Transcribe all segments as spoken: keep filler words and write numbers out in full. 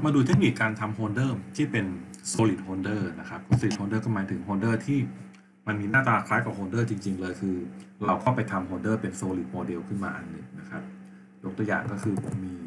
มาดูเทคนิคการทำโฮลเดอร์ที่เป็น solid holder นะครับ solid holder ก็หมายถึงโฮลเดอร์ที่มันมีหน้าตาคล้ายกับโฮลเดอร์จริงๆเลยคือเราก็ไปทำโฮลเดอร์เป็น solid model ขึ้นมาอันหนึ่งนะครับยกตัวอย่างก็คือผมมี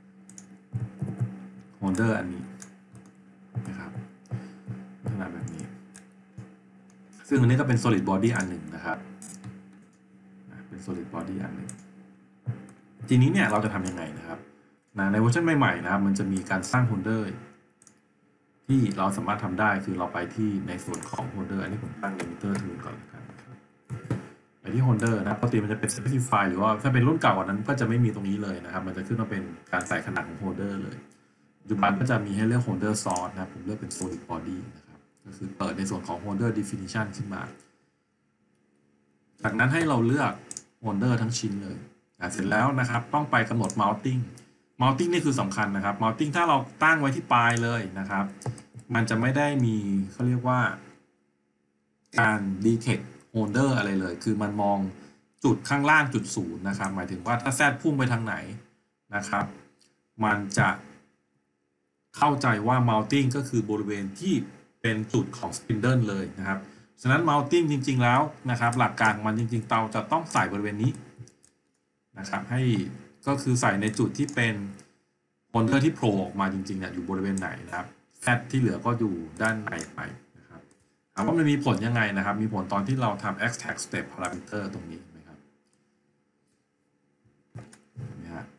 โฮลเดอร์อันนี้นะครับลักษณะแบบนี้ซึ่งอันนี้ก็เป็น solid body อันหนึ่งนะครับเป็น solid body อันหนึ่งทีนี้เนี่ยเราจะทำยังไงนะครับในเวอร์ชันใหม่ๆนะครับมันจะมีการสร้างโฮลเดอร์ที่เราสามารถทำได้คือเราไปที่ในส่วนของโฮลเดอร์อันนี้ผมตั้ง limiter tool ก่อนเลยครับไปที่โฮลเดอร์นะปกติมันจะเป็น specify หรือว่าถ้าเป็นรุ่นเก่ากว่านั้นก็จะไม่มีตรงนี้เลยนะครับมันจะขึ้นมาเป็นการใส่ขนาดของโฮลเดอร์เลยปัจจุบันก็จะมีให้เลือกโฮลเดอร์ source นะครับผมเลือกเป็น solid body นะครับก็คือเปิดในส่วนของ holder definition ขึ้นมาจากนั้นให้เราเลือกโฮลเดอร์ทั้งชิ้นเลยเสร็จแล้วนะครับต้องไปกำหนด mounting mounting นี่คือสำคัญนะครับ mounting ถ้าเราตั้งไว้ที่ปลายเลยนะครับมันจะไม่ได้มีเขาเรียกว่าการ detect holder อะไรเลยคือมันมองจุดข้างล่างจุดศูนย์นะครับหมายถึงว่าถ้าแซดพุ่งไปทางไหนนะครับมันจะเข้าใจว่า mounting ก็คือบริเวณที่เป็นจุดของ spindle เลยนะครับฉะนั้น mounting จริงๆแล้วนะครับหลักการมันจริงๆเราจะต้องใส่บริเวณนี้นะครับให้ก็คือใส่ในจุดที่เป็นโฮลเดอร์ที่โผล่ออกมาจริงๆเนี่ยอยู่บริเวณไหนนะครับแฟตที่เหลือก็อยู่ด้านในไปนะครับถามว่ามันมีผลยังไงนะครับมีผลตอนที่เราทำ extract step parameter ตรงนี้นะครับนะฮะ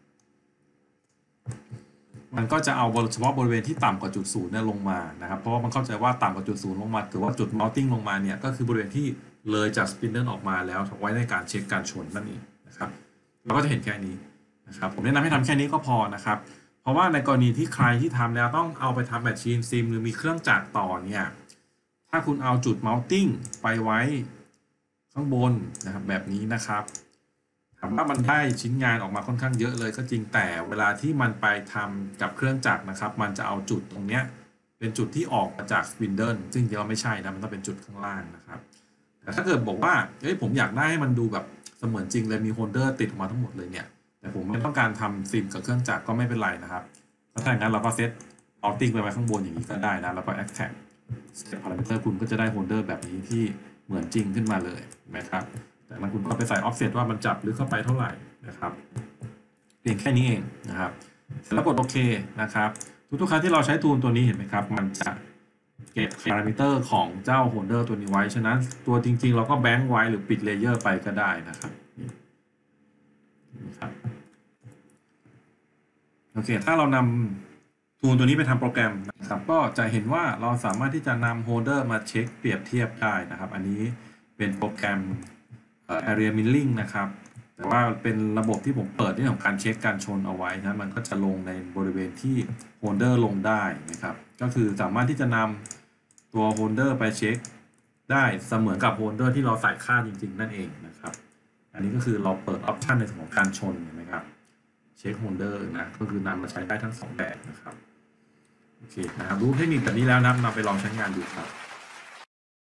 มันก็จะเอาเฉพาะบริเวณที่ต่ำกว่าจุดศูนย์เนี่ยลงมานะครับเพราะว่ามันเข้าใจว่าต่ำกว่าจุดศูนย์ลงมาถือว่าจุด mounting ลงมาเนี่ยก็คือบริเวณที่เลยจาก spindle ออกมาแล้วไว้ในการเช็คการชนนั่นเองนะครับเราก็จะเห็นแค่นี้นะครับผมแนะนำให้ทำแค่นี้ก็พอนะครับเพราะว่าในกรณีที่ใครที่ทำแล้วต้องเอาไปทำแมชชีนซิมหรือมีเครื่องจักรต่อเนี่ยถ้าคุณเอาจุด mounting ไปไว้ข้างบนนะครับแบบนี้นะครับถามว่ามันได้ชิ้นงานออกมาค่อนข้างเยอะเลยก็จริงแต่เวลาที่มันไปทำกับเครื่องจักรนะครับมันจะเอาจุดตรงเนี้ยเป็นจุดที่ออกมาจากสปินเดิลซึ่งจริงๆไม่ใช่นะมันต้องเป็นจุดข้างล่างนะครับแต่ถ้าเกิดบอกว่าเฮ้ยผมอยากได้ให้มันดูแบบเสมือนจริงเลยมีโฮลเดอร์ติดออกมาทั้งหมดเลยเนี่ยแต่ผมไม่ต้องการทำซิมกับเครื่องจักรก็ไม่เป็นไรนะครับถ้าอย่างนั้นเราก็เซต mounting ไปไว้ข้างบนอย่างนี้ก็ได้นะแล้วก็ extract step parameter คุณก็จะได้โฮลเดอร์แบบนี้ที่เหมือนจริงขึ้นมาเลยนะครับแต่นั้นคุณก็ไปใส่ offset ว่ามันจับลึกเข้าไปเท่าไหร่นะครับเพียงแค่นี้เองนะครับเสร็จแล้วกดโอเคนะครับทุกๆครั้งที่เราใช้ tool ตัวนี้เห็นไหมครับมันจะเก็บ parameter ของเจ้าโฮลเดอร์ตัวนี้ไว้ฉะนั้นตัวจริงๆเราก็แบงค์ไว้หรือปิดเลเยอร์ไปก็ได้นะครับโอเคถ้าเรานำทูลตัวนี้ไปทำโปรแกรมนะครับก็จะเห็นว่าเราสามารถที่จะนำโฮลเดอร์มาเช็คเปรียบเทียบได้นะครับอันนี้เป็นโปรแกรม area milling นะครับแต่ว่าเป็นระบบที่ผมเปิดที่ของการเช็คการชนเอาไว้นะมันก็จะลงในบริเวณที่โฮลเดอร์ลงได้นะครับก็คือสามารถที่จะนำตัวโฮลเดอร์ไปเช็คได้เสมือนกับโฮลเดอร์ที่เราใส่ค่าจริงๆนั่นเองนะครับอันนี้ก็คือเราเปิดออปชันในส่วนของการชนเห็นไหมครับเช็คโฮลเดอร์นะก็คือนำมาใช้ได้ทั้งสองแบบนะครับโอเคนะครับรู้เทคนิคแบบนี้แล้วนะนำไปลองใช้งานดูครับ